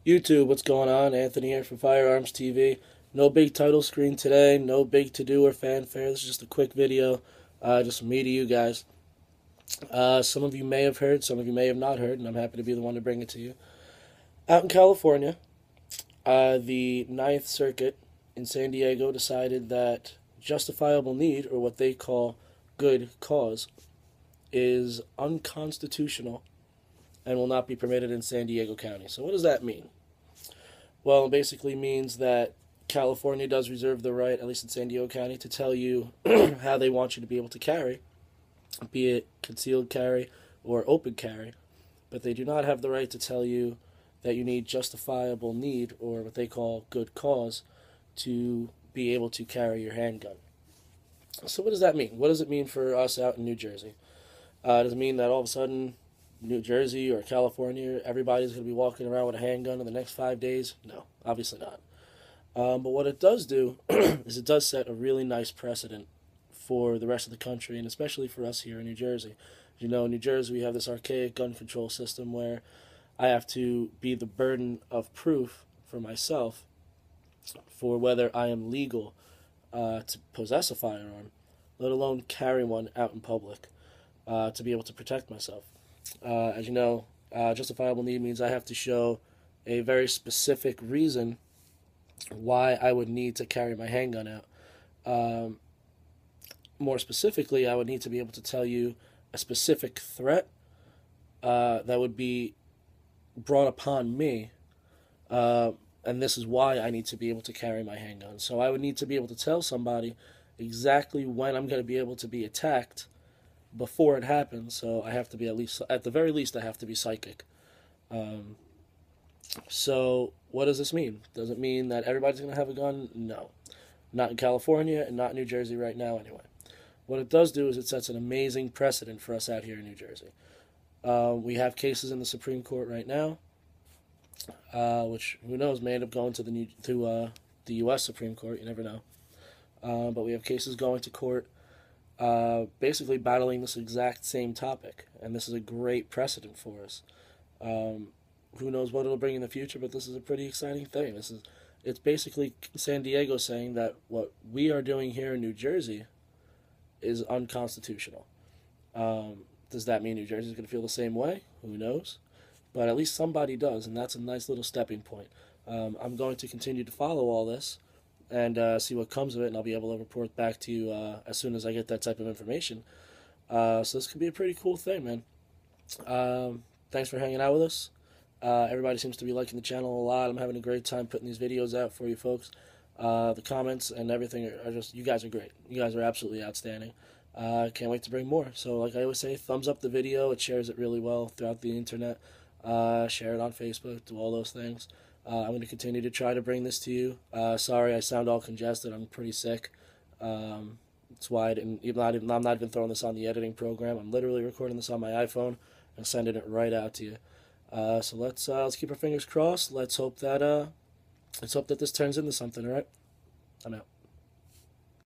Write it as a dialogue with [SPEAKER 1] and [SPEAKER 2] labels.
[SPEAKER 1] YouTube, what's going on? Anthony here from Firearms TV. No big title screen today, no big to-do or fanfare. This is just a quick video, just from me to you guys. Some of you may have heard, some of you may have not heard, and I'm happy to be the one to bring it to you. Out in California, the Ninth Circuit in San Diego decided that justifiable need, or what they call good cause, is unconstitutional and will not be permitted in San Diego County. So what does that mean? Well, it basically means that California does reserve the right, at least in San Diego County, to tell you how they want you to be able to carry, be it concealed carry or open carry, but they do not have the right to tell you that you need justifiable need, or what they call good cause, to be able to carry your handgun. So what does that mean? What does it mean for us out in New Jersey? Does it mean that all of a sudden New Jersey or California, everybody's going to be walking around with a handgun in the next 5 days? No, obviously not. But what it does do is it does set a really nice precedent for the rest of the country, and especially for us here in New Jersey. You know, in New Jersey, we have this archaic gun control system where I have to be the burden of proof for myself for whether I am legal to possess a firearm, let alone carry one out in public, to be able to protect myself. As you know, justifiable need means I have to show a very specific reason why I would need to carry my handgun out. More specifically, I would need to be able to tell you a specific threat that would be brought upon me, and this is why I need to be able to carry my handgun. So I would need to be able to tell somebody exactly when I'm going to be able to be attacked before it happens. So I have to be at the very least, I have to be psychic. So what does this mean? Does it mean that everybody's going to have a gun? No. Not in California and not in New Jersey right now anyway. What it does do is it sets an amazing precedent for us out here in New Jersey. We have cases in the Supreme Court right now, which, who knows, may end up going to the U.S. Supreme Court. You never know. But we have cases going to court, basically battling this exact same topic, and this is a great precedent for us. Who knows what it'll bring in the future, but this is a pretty exciting thing. It's basically San Diego saying that what we are doing here in New Jersey is unconstitutional. Does that mean New Jersey is going to feel the same way? Who knows? But at least somebody does, and that's a nice little stepping point. I'm going to continue to follow all this and see what comes of it, and I'll be able to report back to you as soon as I get that type of information. So this could be a pretty cool thing, man. Thanks for hanging out with us. Everybody seems to be liking the channel a lot. I'm having a great time putting these videos out for you folks. The comments and everything are just, you guys are great. You guys are absolutely outstanding. Can't wait to bring more. So like I always say, thumbs up the video. It shares it really well throughout the internet. Share it on Facebook. Do all those things. I'm going to continue to try to bring this to you. Sorry I sound all congested. I'm pretty sick. That's why I'm not even throwing this on the editing program. I'm literally recording this on my iPhone and sending it right out to you. So let's keep our fingers crossed. Let's hope that this turns into something. All right, I'm out.